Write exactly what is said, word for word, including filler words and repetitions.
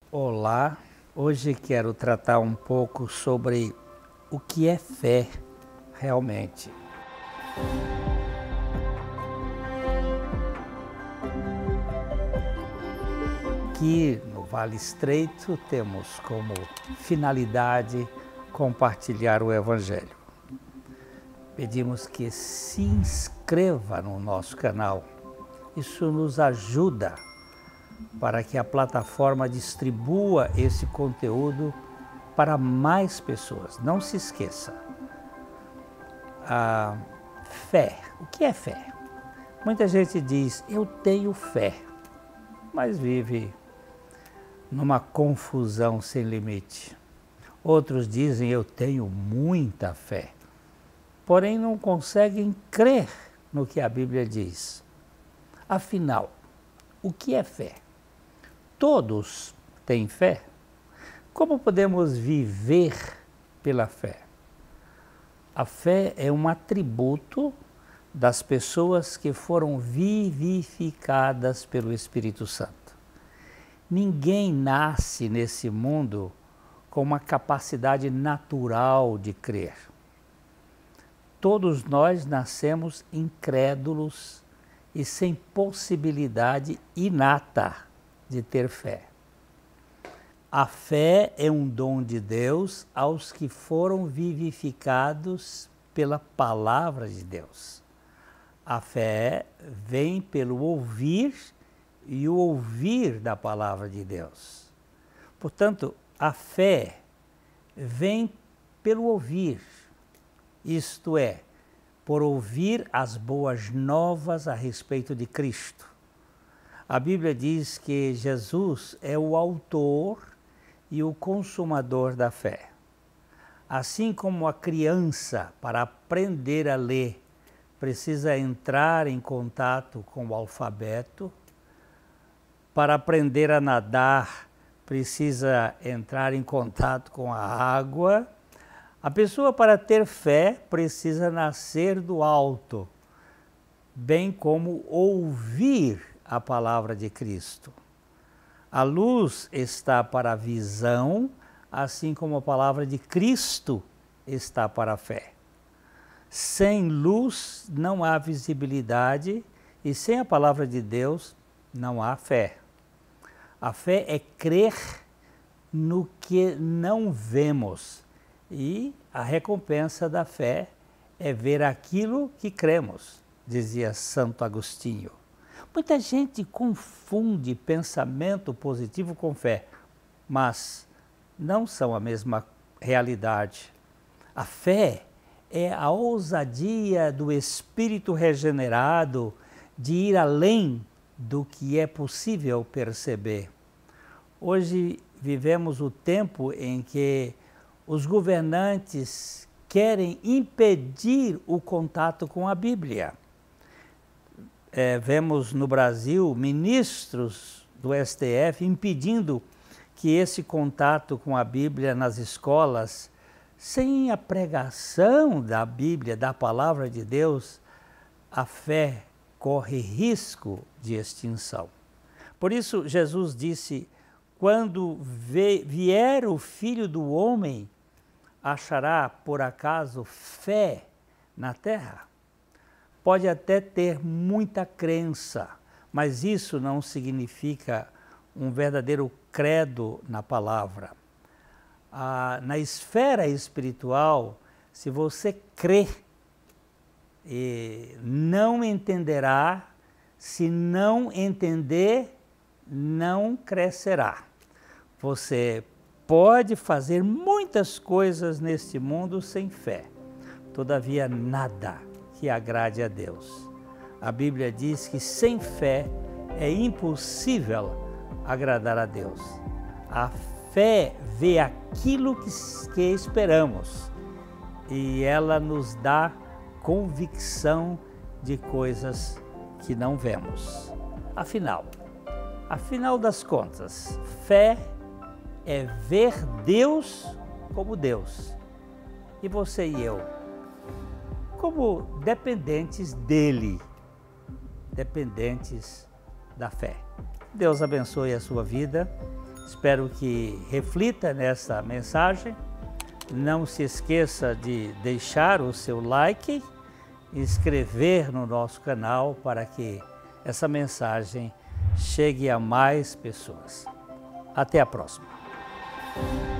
Olá, hoje quero tratar um pouco sobre o que é fé realmente. Aqui no Vale Estreito temos como finalidade compartilhar o Evangelho. Pedimos que se inscreva no nosso canal. Isso nos ajuda para que a plataforma distribua esse conteúdo para mais pessoas. Não se esqueça. A fé. O que é fé? Muita gente diz, eu tenho fé, mas vive numa confusão sem limite. Outros dizem, eu tenho muita fé, porém não conseguem crer no que a Bíblia diz. Afinal, o que é fé? Todos têm fé? Como podemos viver pela fé? A fé é um atributo das pessoas que foram vivificadas pelo Espírito Santo. Ninguém nasce nesse mundo com uma capacidade natural de crer. Todos nós nascemos incrédulos e sem possibilidade inata de ter fé. A fé é um dom de Deus aos que foram vivificados pela palavra de Deus. A fé vem pelo ouvir e o ouvir da palavra de Deus. Portanto, a fé vem pelo ouvir, isto é, por ouvir as boas novas a respeito de Cristo. A Bíblia diz que Jesus é o autor e o consumador da fé. Assim como a criança, para aprender a ler, precisa entrar em contato com o alfabeto, para aprender a nadar, precisa entrar em contato com a água, a pessoa, para ter fé, precisa nascer do alto, bem como ouvir a palavra de Cristo. A luz está para a visão, assim como a palavra de Cristo está para a fé. Sem luz não há visibilidade e sem a palavra de Deus não há fé. A fé é crer no que não vemos e a recompensa da fé é ver aquilo que cremos, dizia Santo Agostinho. Muita gente confunde pensamento positivo com fé, mas não são a mesma realidade. A fé é a ousadia do espírito regenerado de ir além do que é possível perceber. Hoje vivemos o tempo em que os governantes querem impedir o contato com a Bíblia. É, vemos no Brasil ministros do S T F impedindo que esse contato com a Bíblia nas escolas, sem a pregação da Bíblia, da palavra de Deus, a fé corre risco de extinção. Por isso Jesus disse, quando vier o Filho do Homem, achará por acaso fé na terra? Pode até ter muita crença, mas isso não significa um verdadeiro credo na palavra. Ah, na esfera espiritual, se você crê, e não entenderá, se não entender, não crescerá. Você pode fazer muitas coisas neste mundo sem fé, todavia nada que agrade a Deus. A Bíblia diz que sem fé é impossível agradar a Deus. A fé vê aquilo que, que esperamos e ela nos dá convicção de coisas que não vemos. Afinal, afinal das contas, fé é ver Deus como Deus. E você e eu, como dependentes dele, dependentes da fé. Deus abençoe a sua vida Espero que reflita nessa mensagem. Não se esqueça de deixar o seu like e inscrever no nosso canal para que essa mensagem chegue a mais pessoas. Até a próxima.